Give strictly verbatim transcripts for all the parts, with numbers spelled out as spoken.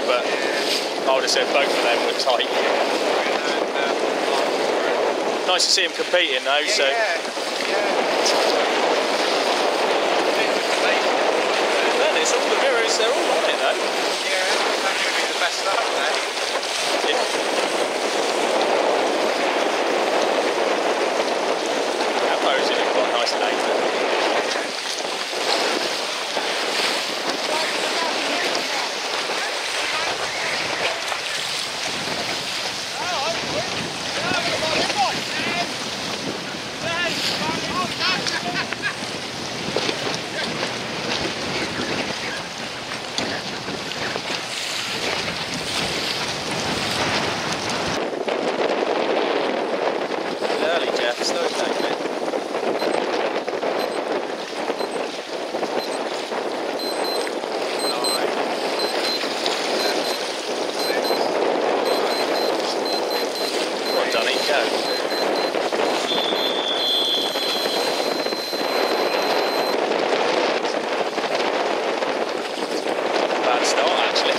but I would have said both of them were tight. Nice to see him competing though, so. Yeah, Then it's all the mirrors, they're all on it though. yeah, that's going to be the best start there. Yeah. That pose in quite a nice lane there. Slow it down a bit. Well done, he go. Bad start actually.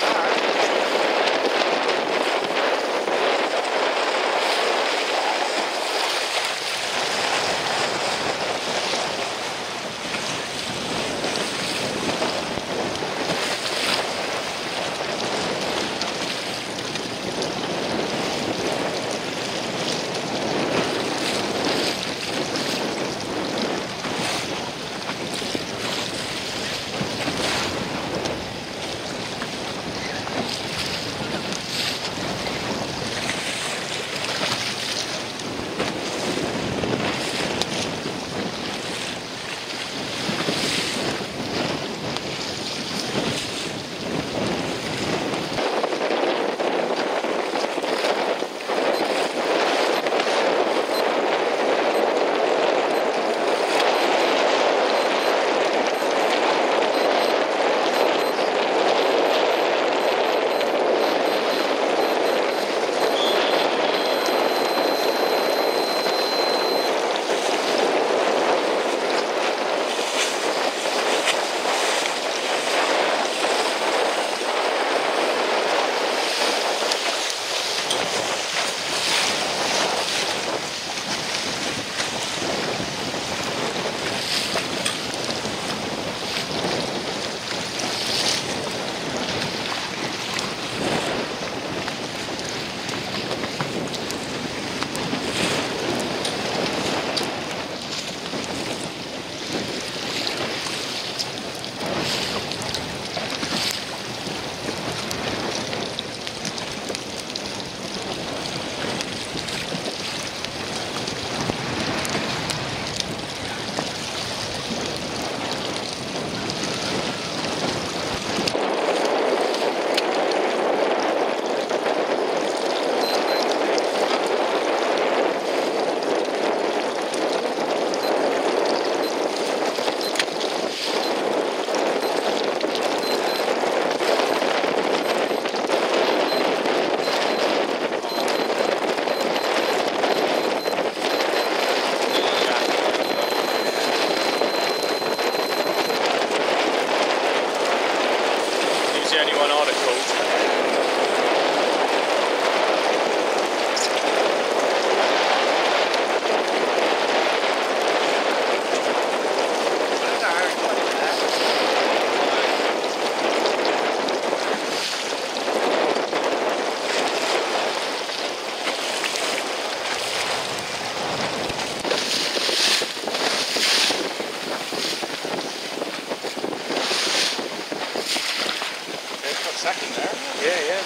Second there. Yeah, yeah.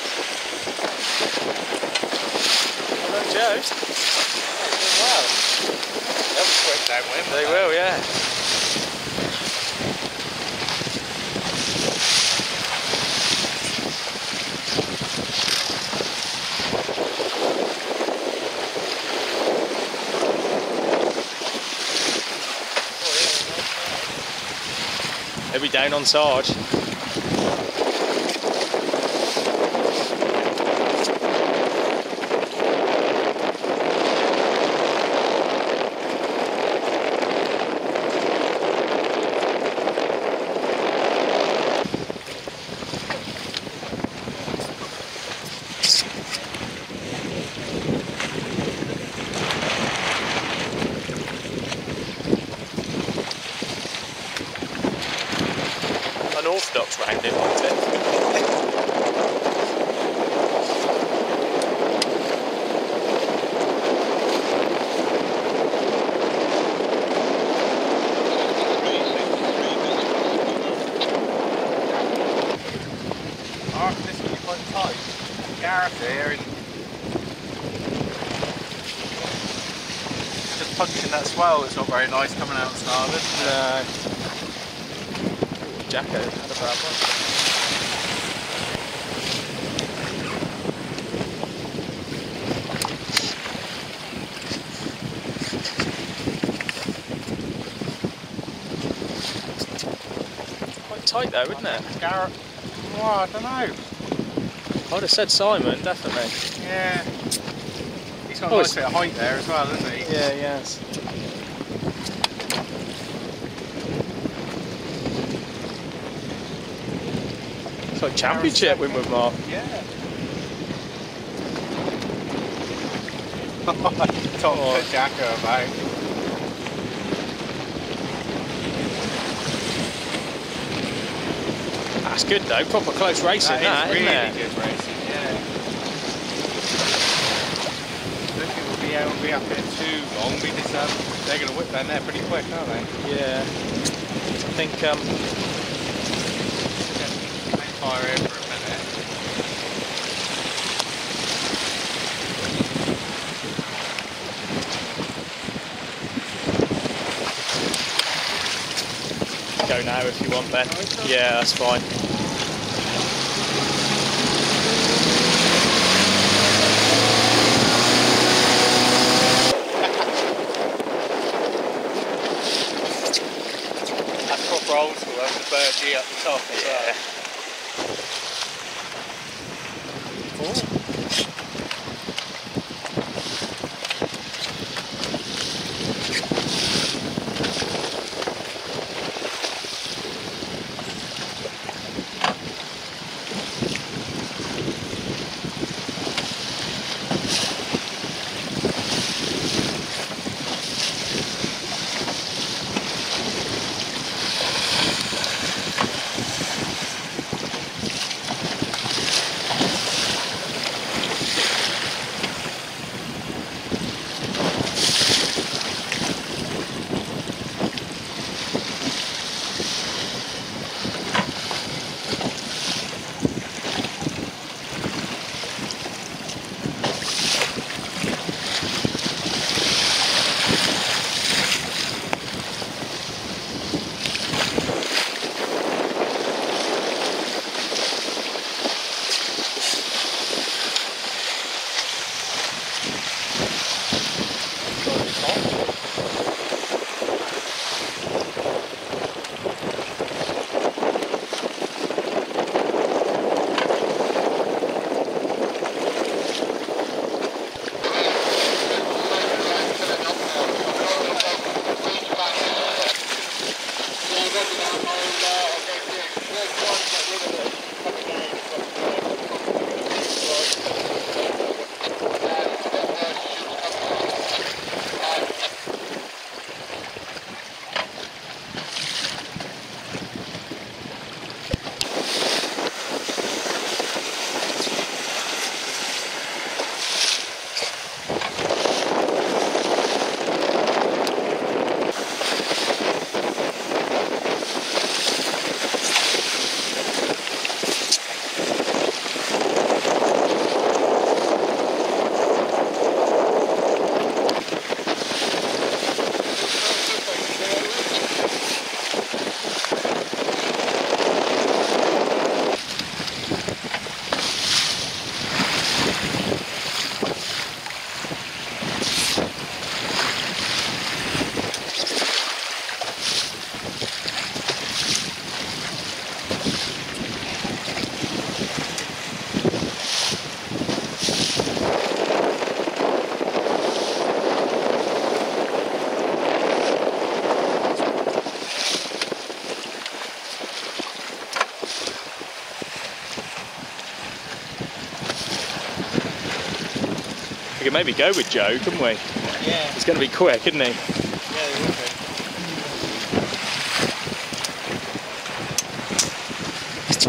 Hello, Joe. Yeah, wow. That was quick downwind. They will, yeah. They'll be down on Sarge. sounding like it. I reckon this will be quite tight. Gareth here and just punching that swell. It's not very nice coming out starboard. No. Jacko had a bad one. Quite tight though, isn't it? Gareth. Well, I don't know. I'd have said Simon, definitely. Yeah. He's got a Oh, nice bit of height there as well, hasn't he? Yeah, yes. It's like championship win with Mark. Yeah. Top Oh. to Jacko about. That's good though, proper close racing that, That is isn't really it? good racing, yeah. I don't think we'll be able to be up here too long because um, they're going to whip down there pretty quick, aren't they? Yeah. I think um Hang fire here for a minute. go now if you want, Ben. Yeah, that's fine. That's proper old school, that's the bird G up the top as well. Oh. We could maybe go with Joe, couldn't we? Yeah. He's going to be quick, isn't he? Yeah, they will be.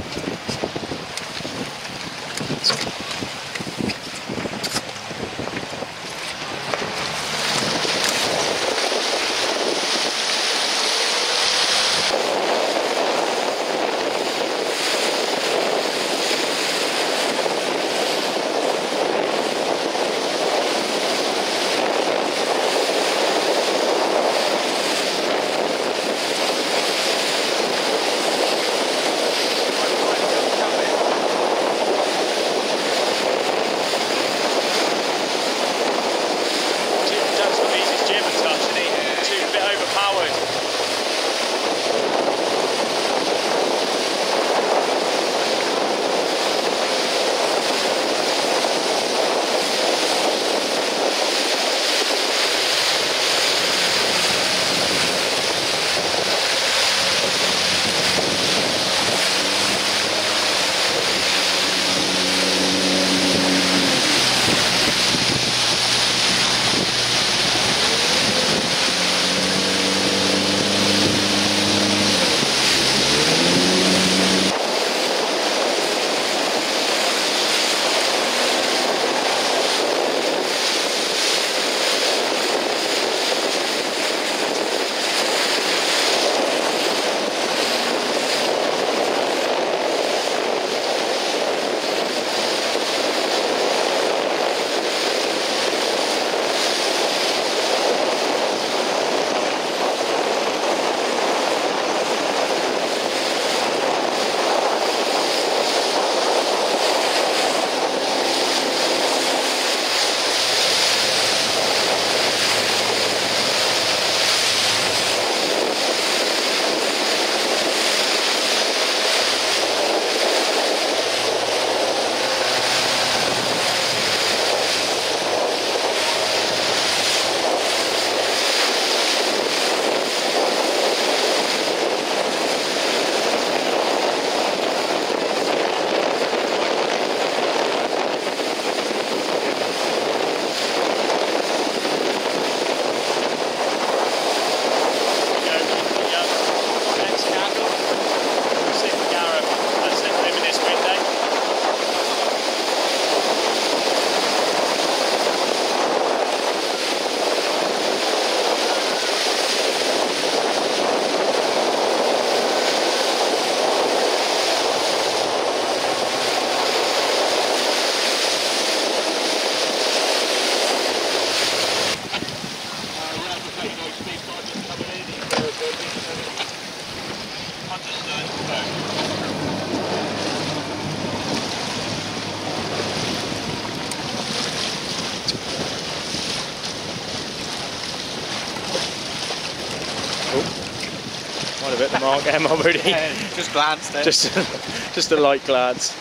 Might have hit the mark there, my buddy. Yeah, just glanced it. Just, just a light glance.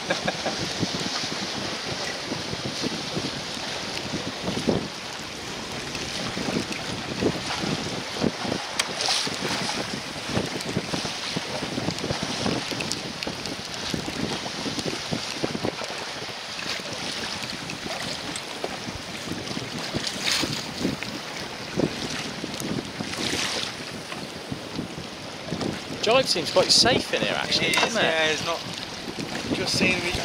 Jive seems quite safe in here actually, it is, doesn't it? Yeah, it's not just seeing me.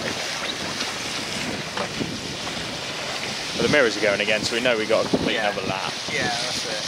Well, the mirrors are going again, so we know we got to complete Yeah. another lap. Yeah, that's it.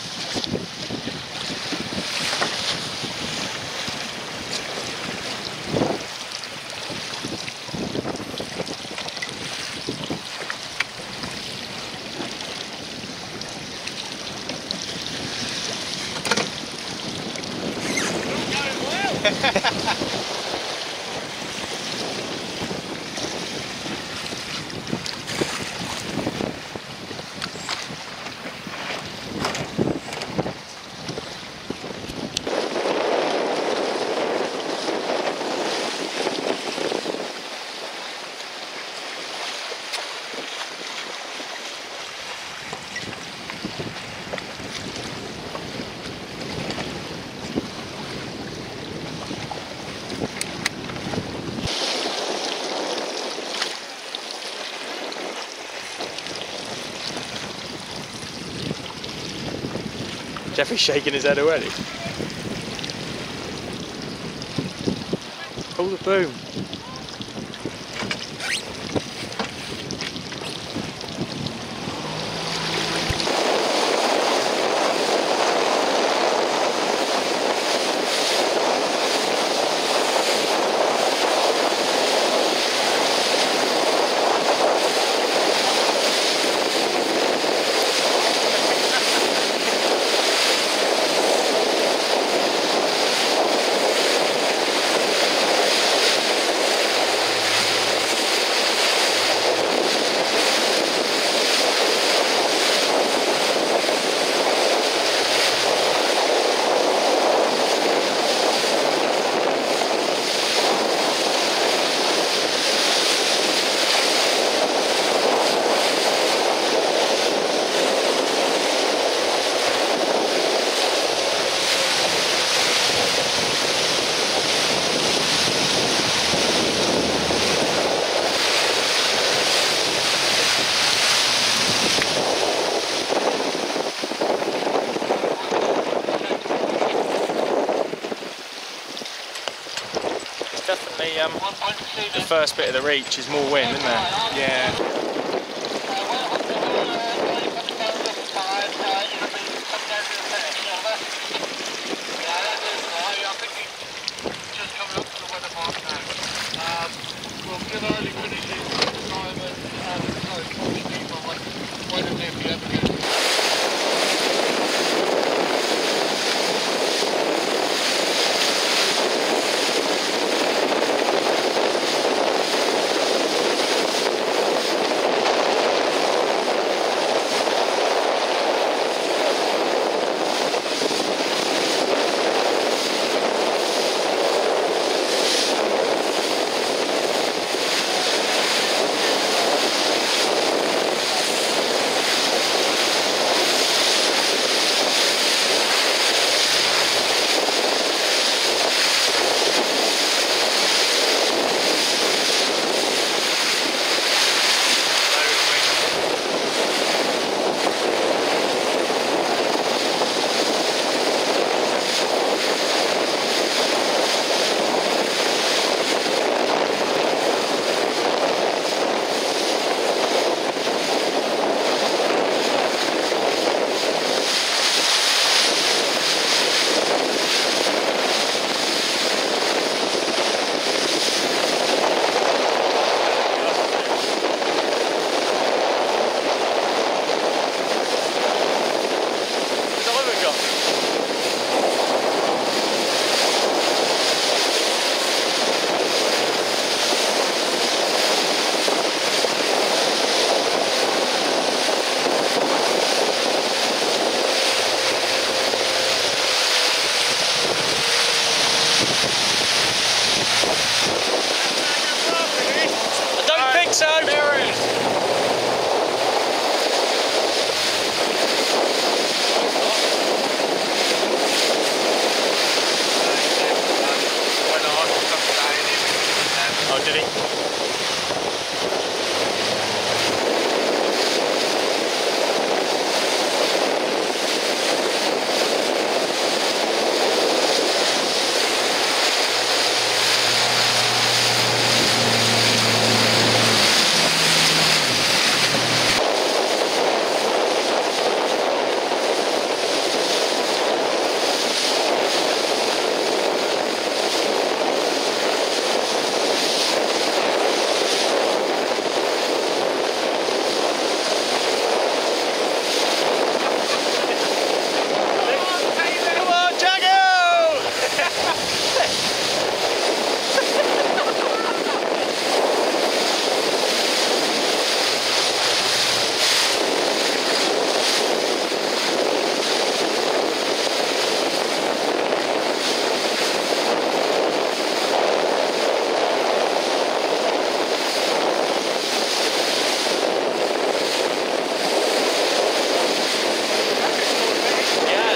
Jeffrey's shaking his head already. Pull the boom. Definitely, um, the first bit of the reach is more wind, isn't there? Yeah.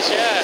is, yeah.